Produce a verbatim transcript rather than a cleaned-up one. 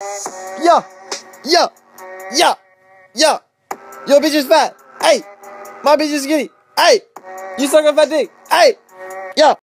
Yo, yo, yo, yo, your bitch is fat. Hey, my bitch is skinny. Hey, you suck on fat dick. Hey, yo.